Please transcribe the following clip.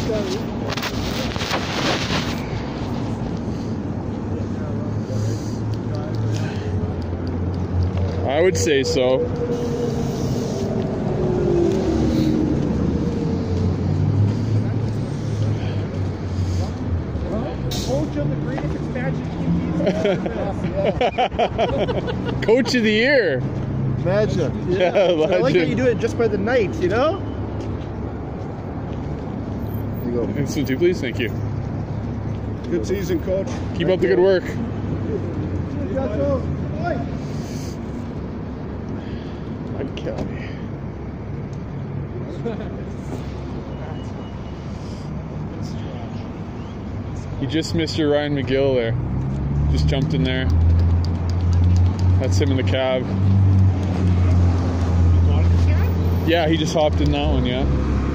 I would say so. Coach of the greatest expansion team. Coach of the year. Imagine. Yeah, I like how you do it just by the night, you know? There you go. Instantly, please. Thank you. Good season, Coach. Keep up the good work. You just missed your Ryan McGill there. Just jumped in there. That's him in the cab. Yeah, he just hopped in that one, yeah.